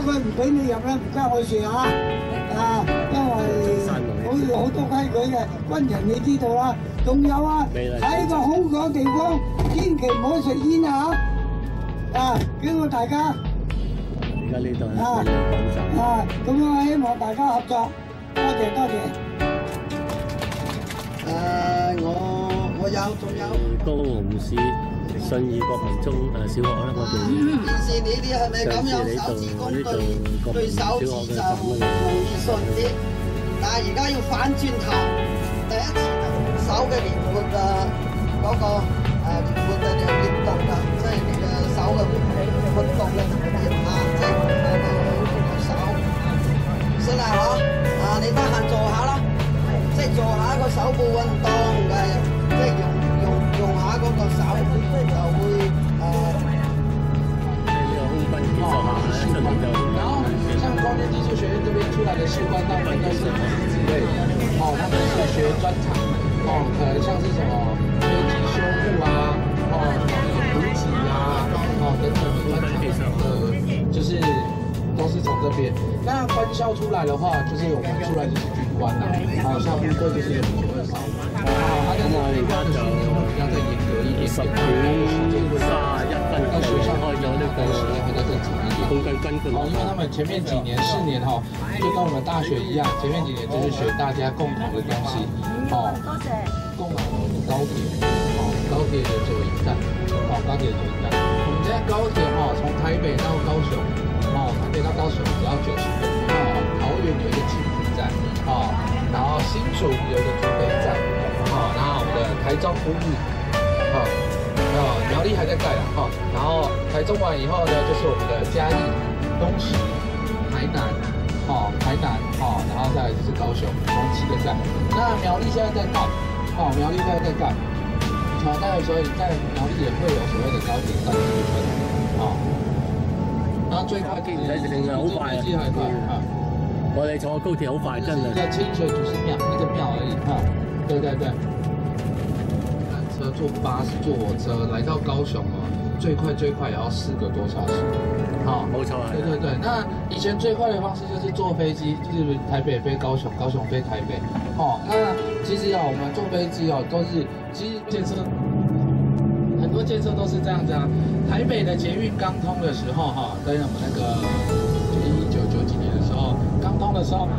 佢唔俾你入咧，唔關我事啊！因為好多規矩嘅，軍人你知道啦。仲有啊，喺個空曠地方，千祈唔好食煙啊！經過大家。 而家呢度咁我希望大家合作，多謝多謝。我有，仲有。 高雄市信義國民中小學啦，我哋電視呢啲係咪咁樣手指公對手指就容易順啲？但係而家要反轉頭，第一次手嘅靈活嗰個靈活嘅運動啊，即係你嘅手嘅活動嘅能力啊，即係手，識啦嗬？你得閒做下啦，即係做下一個手部運動嘅，即係用下嗰個手就會然後像光电技术学院这边出来的士官，大部分都是子类，他们是学专长，可能像是什么飞机修护啊，补给啊，等等的专长，就是都是从这边。那官校出来的话，就是我们出来就是军官啦，像部队就是有923，但是军官的训练会比较再严格一点点，到学校开有那个时间会再正常一点。因为他们前面几年4年就跟我们大学一样，前面几年就是学大家共同的东西，共同的高铁，高铁的左营站，高铁的左营站。我们现在高铁从台北到高雄，台北到高雄只要90分，桃园有一个金湖站，然后新竹有一个竹北站，然后我们的台中乌日，苗栗还在盖啦，然后台中完以后呢，就是我们的嘉义、东石、台南，然后再来就是高雄，总7个站。那苗栗现在在盖，苗栗现在在盖，所以在苗栗也会有所谓的高铁站的部分，然后最快可以好快啊！ 我哋坐高鐵好快，真係。 在清水祖师庙那个庙而已，对。坐巴士、坐火车来到高雄最快也要4个多小时。 冇錯啊。 对。那以前最快的方式就是坐飞机，就是台北飞高雄，高雄飞台北。那其实我们坐飞机都是，其实建设很多建设都是这样子啊。台北的捷运刚通的时候跟我们那个1990几年的时候刚通的时候。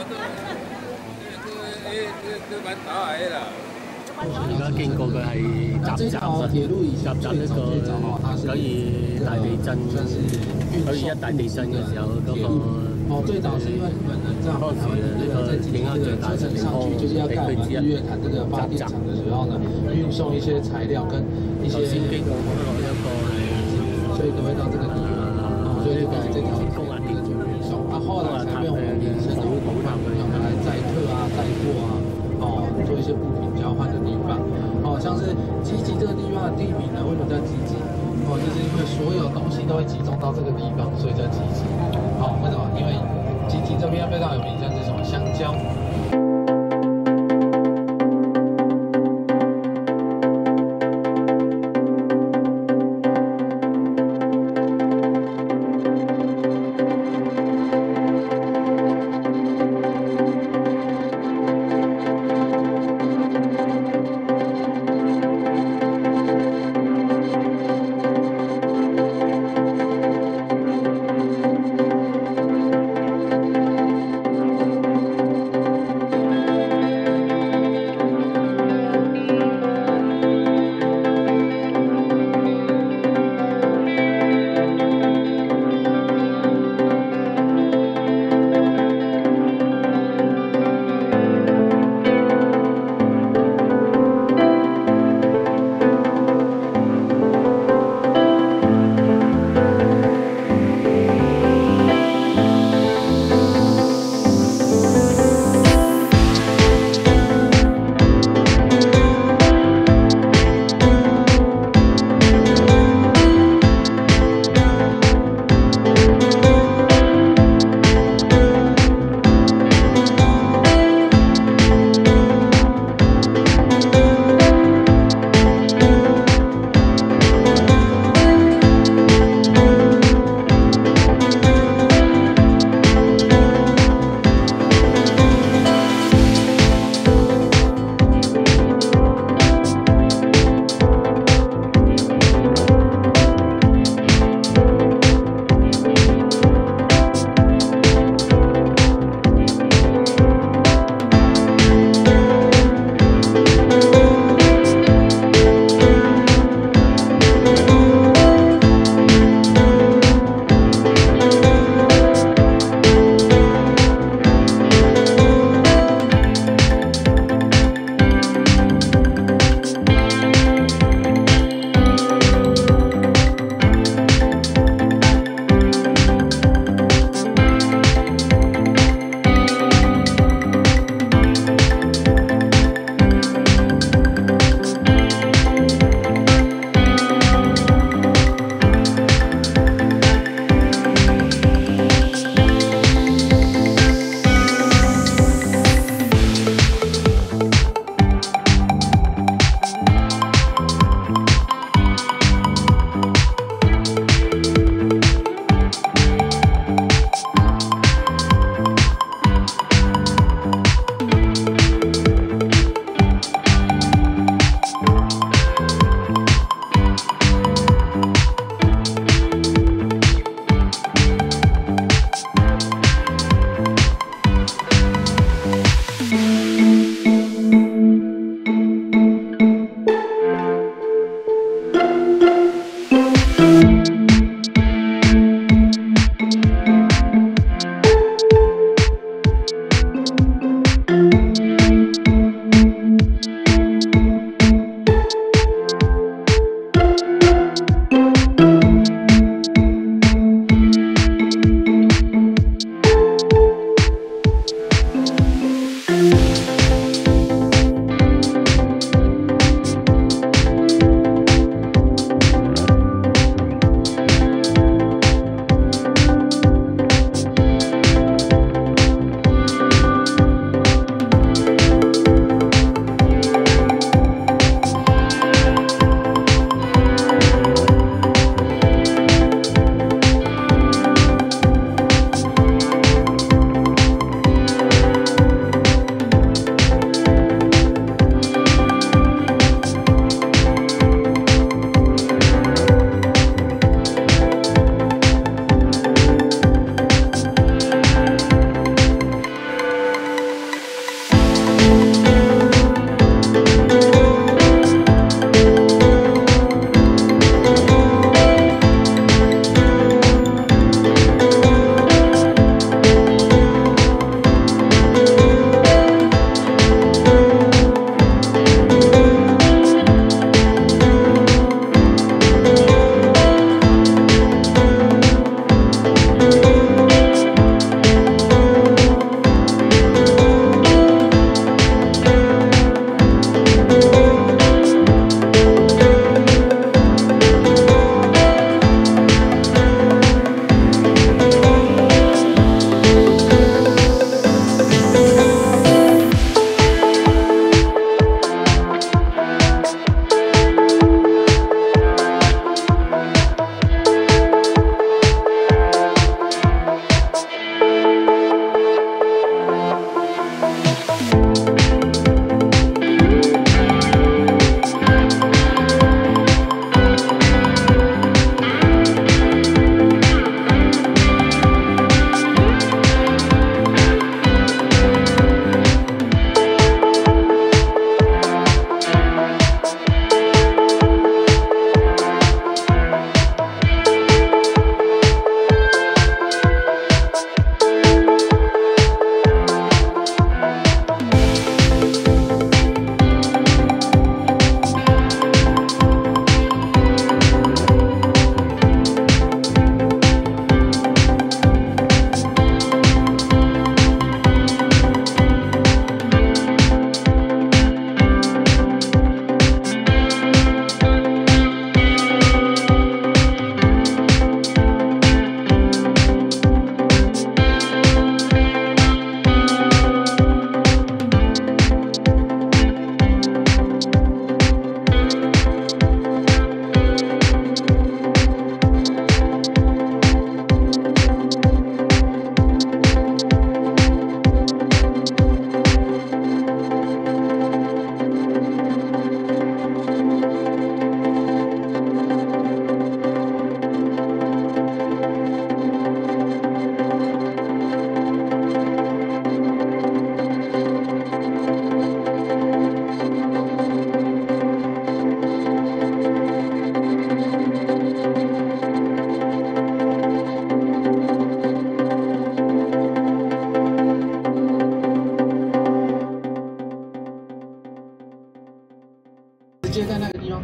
而家經過嘅係集集啊，集集一個九二大地震，921大地震嘅時候嗰個最早是因為日本人在台灣呢個在經濟的車程上去，就是要蓋完日月潭這個發電廠的時候呢，運送一些材料跟一些，所以都會到這個地方，所以就把這條鐵路運送。後來才被我們延伸到廣泛的用來載客啊、載貨啊，做一些物品交換的地方。像是集集這個地方的地名呢，為什麼叫集集？就是因為所有東西都會集中到這個地方，所以叫集集。為什麼？因為集集這邊非常有名，像是什麼香蕉。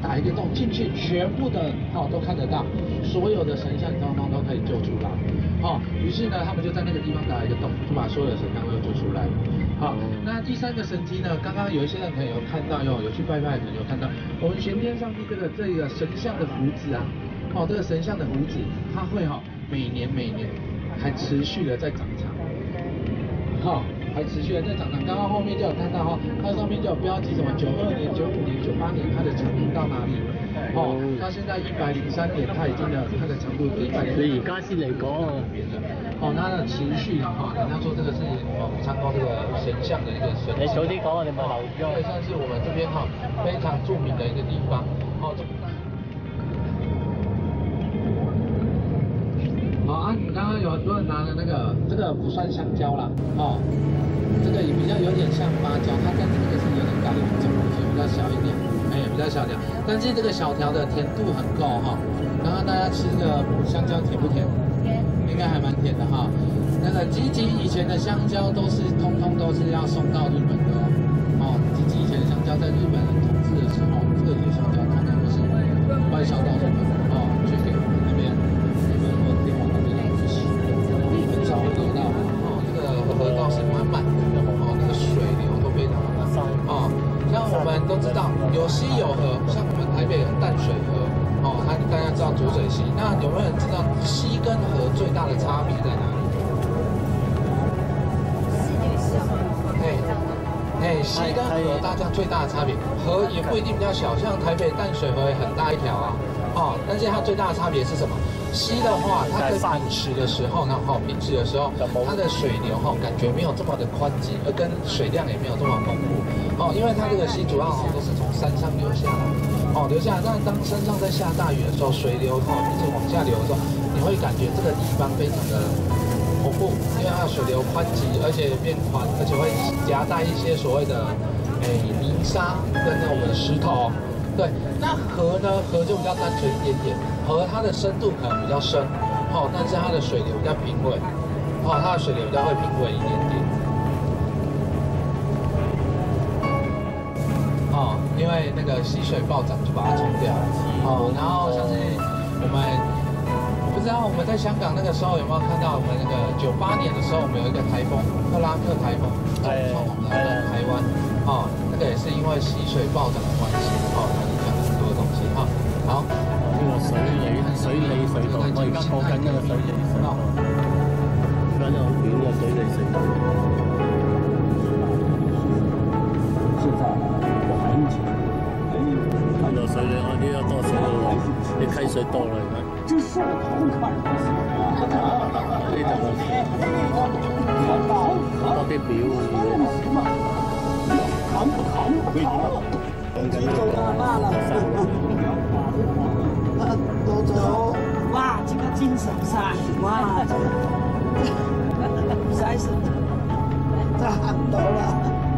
打一个洞进去，全部的都看得到，所有的神像通通都可以救出来。于是呢，他们就在那个地方打一个洞，就把所有的神像都救出来。那第三个神迹呢，刚刚有一些人可能有看到有去拜拜，可能有看到我们玄天上帝这个神像的胡子啊，这个神像的胡子，它会每年还持续的在长长。还持续的在长长，刚刚后面就有看到它上面就有标记什么92年、95年、98年它的长度到哪里，到现在103年，它已经它的长度100。 所以而家先嚟講它的持續人家說這個是參考這個神像的一個神。 你早啲講啊，你冇留意這算是我們這邊非常著名的一個地方。你剛剛有很多人拿的那個，這個不算香蕉啦，這個也比較有點像芭蕉，它跟這個是有點高一點，比較小一點，比較小條，但是這個小條的甜度很夠剛剛大家吃個香蕉甜不甜？應該還蠻甜的那個吉吉以前的香蕉通通都是要送到日本的吉吉以前的香蕉在日本人統治的時候，這裡的香蕉通通都是外銷到日本去給那邊日本或天皇那邊去洗，很少會得到這個河道是滿滿的那個水流都非常的滿像我們都知道有溪有河，像我們台北有淡水河大家知道浊水溪，那有沒有人知道溪跟河最大的差別在哪裡？溪跟河大家最大的差別，河也不一定比較小，像台北淡水河也很大一條但是它最大的差別是什麼？溪的話，它在平時的時候，平時的時候，它的水流感覺沒有這麼的寬急，而跟水量也沒有這麼豐富因為它這個溪主要都是從山上流下來，流下來。但當山上在下大雨的時候，水流一直往下流的時候，你會感覺這個地方非常的恐怖，因為它的水流寬急，而且變寬，而且會夾帶一些所謂的泥沙跟我們的石頭。對，那河呢？河就比較單純一點點，河它的深度可能比較深，但是它的水流比較平穩，它的水流比較會平穩一點點。因為那個溪水暴漲就把它沖掉了。然後像是我不知道我們在香港那個時候有沒有看到我們那個98年的時候，我們有一個颱風克拉克颱風衝紅了台灣，那個也是因為溪水暴漲的關係，它影響了很多東西好， 呢個水理隧道，我而家過緊呢個水理隧道，而家呢好短嘅水理隧道。現在環境呢個水理呢個多水咯，啲溪水多啦而家。這是我頭看呢度多啲表。 做大媽啦，到咗，哇！即刻精神晒，哇！唔使食，真係行唔到啦。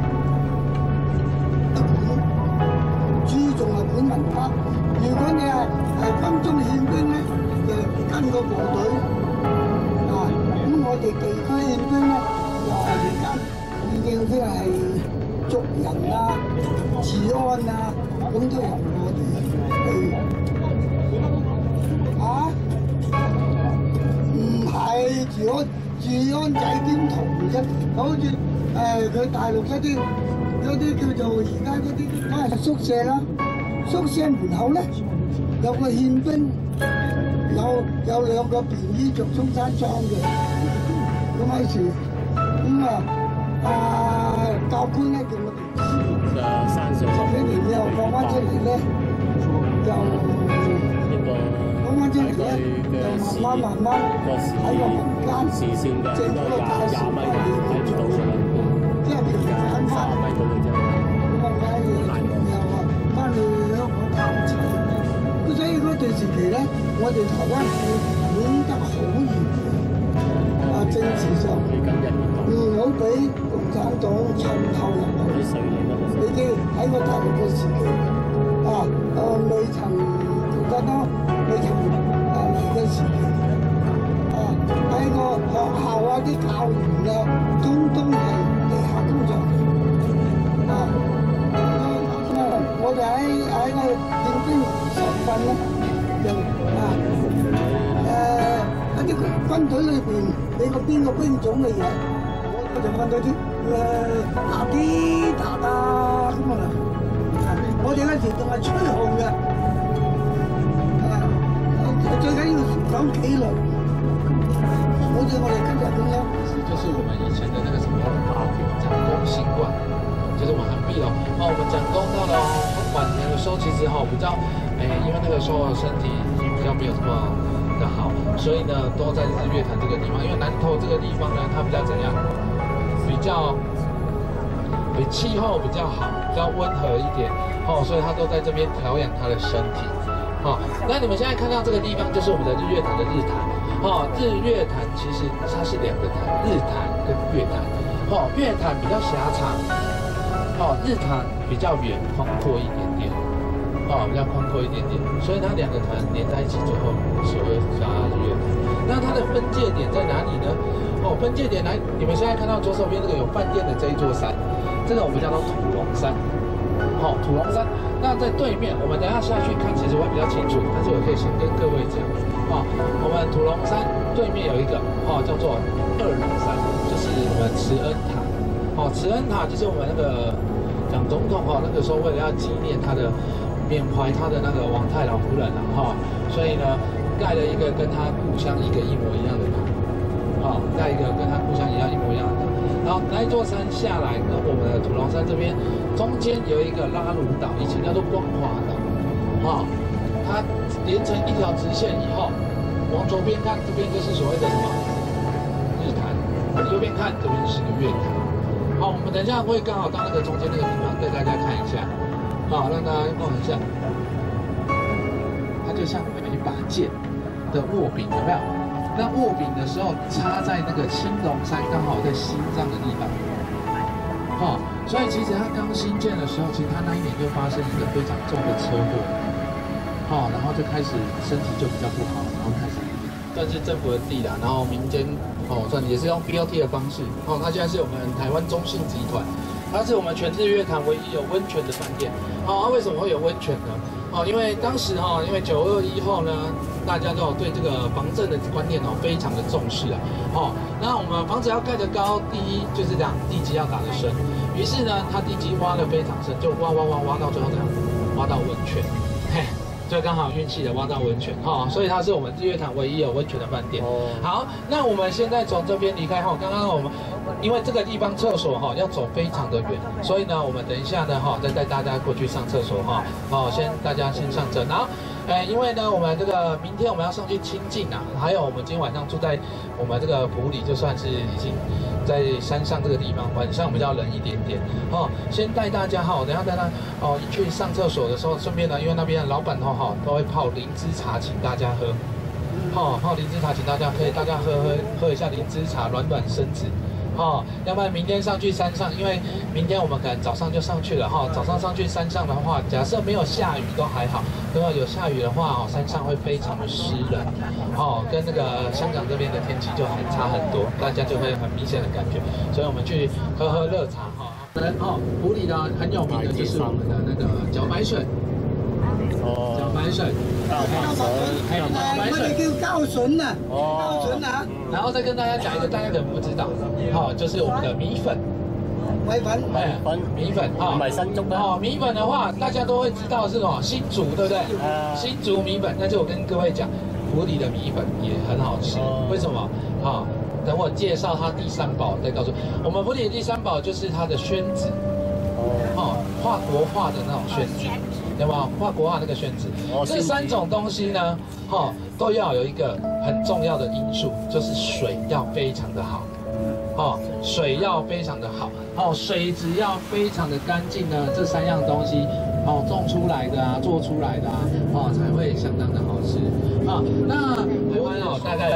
注重係本文化，如果你係軍中憲兵咧，就跟個部隊咁我哋地區憲兵咧，又係而家已經即係。捉人啊、治安啊，咁都由我哋唔係治安仔點同啫？好似佢大陸嗰啲叫做而家嗰啲，梗係宿舍啦。宿舍門口咧有個憲兵，有兩個便衣着中山裝嘅，咁嗰時教官咧叫我哋10幾年之後放翻出嚟咧，就放翻出嚟咧，就慢慢喺個民間政府嘅介紹嚟做，即係平時揾翻咁啊，梗係又話翻去香港探親，咁所以嗰段時期咧，我哋台灣管得好嚴，政治上唔好俾共產黨滲透入去。已經喺個大陸嘅時期，未曾共產黨未曾嚟嘅時期，喺個學校啲教員通通係地下工作嘅，我哋喺個憲兵咧，就一啲軍隊裏邊你個邊個兵種嘅嘢，我就揾到啲打機打咁啊！我哋嗰時仲係吹號嘅，最緊要講紀律，好似我哋今日咁樣。 就是我们以前的那个什么蒋公新馆，就是我们韩碧哦，我们蒋公到了晚年的时候，其实比较，因为那个时候身体比较没有这么的好，所以呢都在日月潭这个地方。因为南投这个地方呢，它比较怎样，比气候比较好，比较温和一点，所以他都在这边调养他的身体。那你们现在看到这个地方就是我们的日月潭的日潭。日月潭其实它是2个潭，日潭跟月潭。月潭比较狭长，日潭比较远宽阔一点点，比较宽阔一点点，所以它2个潭连在一起之后，所谓叫日月潭。那它的分界点在哪里呢？分界点来，你们现在看到左手边这个有饭店的这一座山，这个我们叫做土龙山。土龙山。那在对面，我们等一下下去看，其实会比较清楚，但是我可以先跟各位讲。我们土龙山对面有一个叫做2龙山，就是我们慈恩塔。慈恩塔就是我们那个蒋总统那个时候为了要纪念他的缅怀他的那个王太老夫人所以呢盖了一个跟他故乡一模一样的塔，盖一个跟他故乡一模一样的塔。然后那一座山下来，跟我们的土龙山这边中间有一个拉鲁岛，以前叫做光华岛，它连成一条直线以后，往左边看，这边就是所谓的什么日潭；往右边看，这边是个月潭。我们等一下会刚好到那个中间那个地方，带大家看一下，让大家看一下，它就像一把剑的握柄，有没有？那握柄的时候插在那个青龙山，刚好在心脏的地方。所以其实它刚新建的时候，其实它那一年就发生一个非常重的车祸。然后就开始身体就比较不好，然后开始算是政府的地啦，然后民间算也是用 BOT 的方式，它现在是我们台湾中信集团，它是我们全日月潭唯一有温泉的饭店。为什么会有温泉呢？因为当时因为921后呢，大家都有对这个防震的观念非常的重视那我们房子要盖得高，第一就是这样，地基要打得深，于是呢，它地基挖得非常深，就挖到最后这样，挖到温泉，就刚好运气的挖到温泉所以它是我们日月潭唯一有温泉的饭店。好，那我们现在从这边离开刚刚我们因为这个地方厕所要走非常的远，所以呢，我们等一下呢再带大家过去上厕所大家先上车，然后因为呢，我们这个明天我们要上去清境还有我们今天晚上住在我们这个埔里，就算是已经在山上这个地方，晚上比较冷一点点先带大家等一下带大家去上厕所的时候，顺便呢，因为那边的老板都会泡灵芝茶请大家喝，泡灵芝茶请大家可以大家喝一下灵芝茶，暖身子。要不然明天上去山上，因为明天我们可能早上就上去了早上上去山上的话，假设没有下雨都还好，如果有下雨的话山上会非常的湿冷跟那个香港这边的天气就很差很多，大家就会很明显的感觉，所以我们去喝热茶埔里呢很有名的就是我们的那个茭白笋。茭白笋， 我哋叫膠筍啊，膠筍啊。 然后再跟大家讲一个，大家可能不知道，就是我们的米粉。 米粉， 米粉唔係新竹啊。 米粉的话，大家都会知道是什么新竹，对不对？新竹米粉，但是我跟各位讲，埔里的米粉也很好吃，为什么？等我介绍它第3宝再告诉我们埔里的第3宝就是它的宣纸，画国画的那种宣纸。有没有画国画那个宣纸？这3种东西呢，都要有一个很重要的因素，就是水要非常的好，水要非常的好，水质要非常的干净呢，这3样东西，种出来的做出来的才会相当的好吃。那台湾大概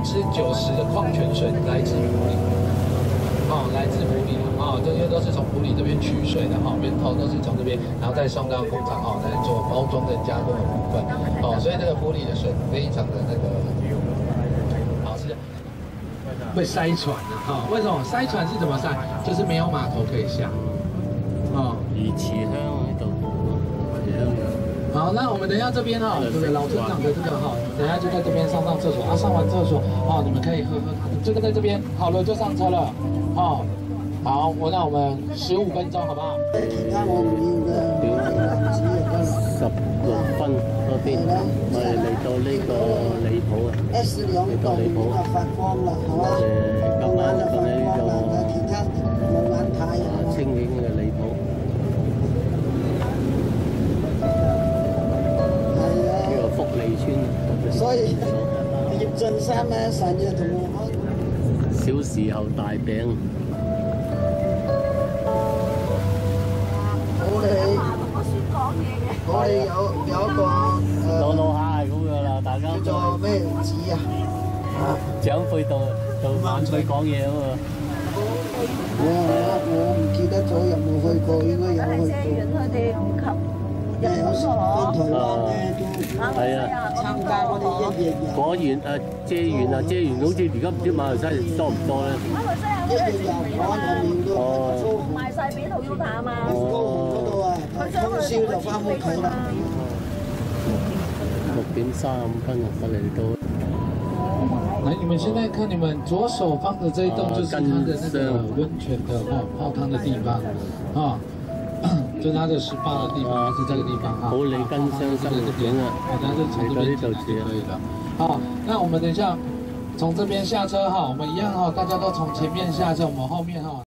90%的矿泉水来自埔里，来自埔里这些都是从埔里这边取水的源头都是从这边，然后再送到工厂来做包装跟加工的部分所以这个埔里的水非常的那个好吃。会塞船的为什么塞船是怎么塞？就是没有码头可以下魚池鄉喺度， 好，那我们等一下这边哈，这个老村长的这个哈，等一下就在这边上厕所啊，上完厕所哦，你们可以喝他的，这个在这边，好了就上车了，哦，好，那我们15分鐘好不好？ 其他我唔要嘅 16分嗰邊，我哋嚟到呢個離譜啊 S 2棟就發光啦，係嘛？ 今晚就發到呢光啦，其他冇眼睇。 清遠嘅離譜。福利村， 所以葉俊山咧成日同我講， 小時候大餅。 我哋有一個老下係咁樣啦，大家叫做咩寺啊？ 長輩到晚輩講嘢啊嘛。 我唔記得咗有冇去過，應該有去過。 佢哋唔及。 有時翻台灣咧都係啊， 參加嗰啲一夜遊。 果然遮完好似而家唔知馬來西亞多唔多咧？ 一夜遊我入面都賣晒俾屠妖塔啊嘛。 高雄嗰度啊，通宵就翻屋企啦。 6點35分我嚟到。 来，你们现在看，你们左手方的这一栋就是它的那个温泉的泡汤的地方啊。就是它的SPA的地方，是这个地方啊。 好里根商生这边啊， 大家就从这边进来就可以了。好，那我们等一下从这边下车哈，我们一样哈，大家都从前面下车，我们后面哈。